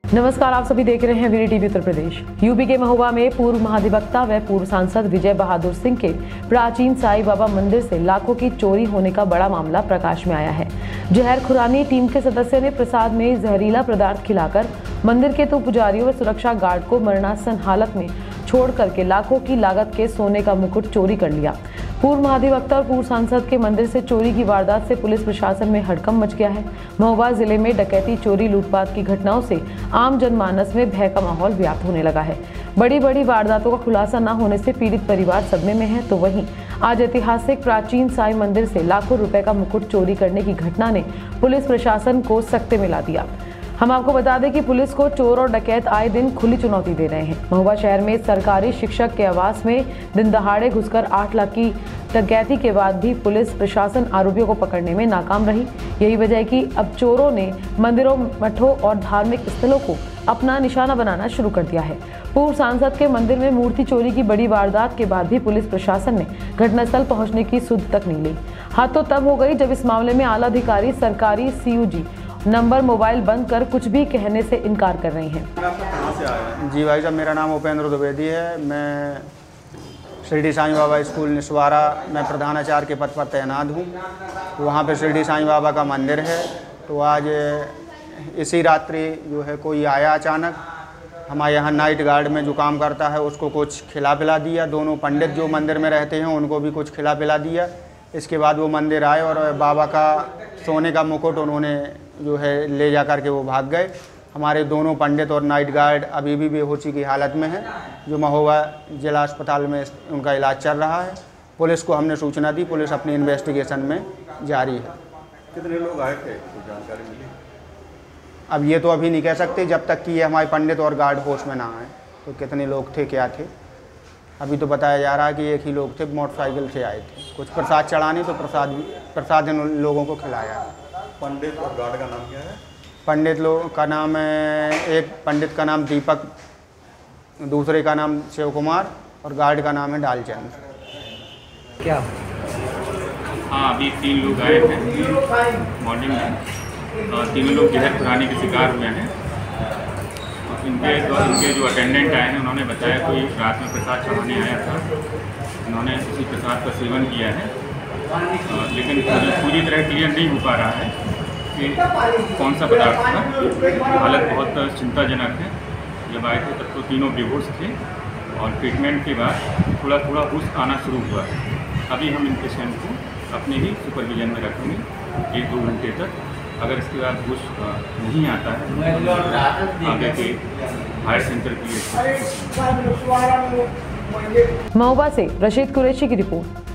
नमस्कार, आप सभी देख रहे हैं वीरी टीवी उत्तर प्रदेश। यूपी के महोबा में पूर्व महाधिवक्ता व पूर्व सांसद विजय बहादुर सिंह के प्राचीन साईं बाबा मंदिर से लाखों की चोरी होने का बड़ा मामला प्रकाश में आया है। जहर खुरानी टीम के सदस्य ने प्रसाद में जहरीला पदार्थ खिलाकर मंदिर के 2 पुजारियों व सुरक्षा गार्ड को मरणासन हालत में छोड़ करके लाखों की लागत के सोने का मुकुट चोरी कर लिया। पूर्व महाधिवक्ता और पूर्व सांसद के मंदिर से चोरी की वारदात से पुलिस प्रशासन में हड़कंप मच गया है। महोबा जिले में डकैती, चोरी, लूटपाट की घटनाओं से आम जनमानस में भय का माहौल व्याप्त होने लगा है। बड़ी बड़ी वारदातों का खुलासा न होने से पीड़ित परिवार सदमे में है, तो वहीं आज ऐतिहासिक प्राचीन साईं मंदिर से लाखों रुपए का मुकुट चोरी करने की घटना ने पुलिस प्रशासन को सकते में ला दिया। हम आपको बता दें कि पुलिस को चोर और डकैत आए दिन खुली चुनौती दे रहे हैं। महोबा शहर में सरकारी शिक्षक के आवास में दिन दहाड़े घुसकर 8 लाख की डकैती के बाद भी पुलिस प्रशासन आरोपियों को पकड़ने में नाकाम रही। यही वजह है कि अब चोरों ने मंदिरों, मठों और धार्मिक स्थलों को अपना निशाना बनाना शुरू कर दिया है। पूर्व सांसद के मंदिर में मूर्ति चोरी की बड़ी वारदात के बाद भी पुलिस प्रशासन ने घटनास्थल पहुंचने की सुध तक नहीं ली। हाथ तो तब हो गई जब इस मामले में आला अधिकारी सरकारी CUG नंबर मोबाइल बंद कर कुछ भी कहने से इनकार कर रहे हैं। कहाँ से आए हैं? जी भाई साहब, मेरा नाम उपेंद्र द्विवेदी है। मैं शिरडी साईं बाबा स्कूल निस्वारा में प्रधानाचार्य के पद पर तैनात हूँ। वहाँ पे शिरडी साईं बाबा का मंदिर है। तो आज इसी रात्रि जो है कोई आया अचानक, हमारे यहाँ नाइट गार्ड में जो काम करता है उसको कुछ खिला पिला दिया। दोनों पंडित जो मंदिर में रहते हैं उनको भी कुछ खिला पिला दिया। इसके बाद वो मंदिर आए और बाबा का सोने का मुकुट उन्होंने जो है ले जा कर के वो भाग गए। हमारे दोनों पंडित और नाइट गार्ड अभी भी बेहोशी की हालत में हैं, जो महोबा जिला अस्पताल में उनका इलाज चल रहा है। पुलिस को हमने सूचना दी, पुलिस अपनी इन्वेस्टिगेशन में जारी है। कितने लोग आए थे, कुछ जानकारी मिली? अब ये तो अभी नहीं कह सकते जब तक कि ये हमारे पंडित और गार्ड होश में ना आए। तो कितने लोग थे, क्या थे, अभी तो बताया जा रहा है कि एक ही लोग थे, मोटरसाइकिल से आए थे। कुछ प्रसाद चढ़ाने, तो प्रसाद इन लोगों को खिलाया। पंडित और गार्ड का नाम क्या है? पंडित लोग का नाम है, एक पंडित का नाम दीपक, दूसरे का नाम शिव कुमार और गार्ड का नाम है डालचंद। क्या? हाँ, अभी 3 लोग आए थे मॉर्निंग में। 3 लोग जहर खुरानी के शिकार हुए हैं। इनके जो अटेंडेंट आए हैं उन्होंने बताया कोई रात में प्रसाद चढ़ाने आया था। उन्होंने उसी प्रसाद का सेवन किया है, लेकिन पूरी तरह क्लियर नहीं हो पा रहा है कि कौन सा पदार्थ था। हालत बहुत चिंताजनक है। जब आए थे तब तो तीनों बेहोश थे और ट्रीटमेंट के बाद थोड़ा थोड़ा होश आना शुरू हुआ है। अभी हम इन पेशेंट को अपने ही सुपरविजन में रखेंगे 1-2 घंटे तक। अगर इसके बाद होश नहीं आता है तो आगे के हायर सेंटर के लिए। महोबा से रशीद कुरैशी की रिपोर्ट।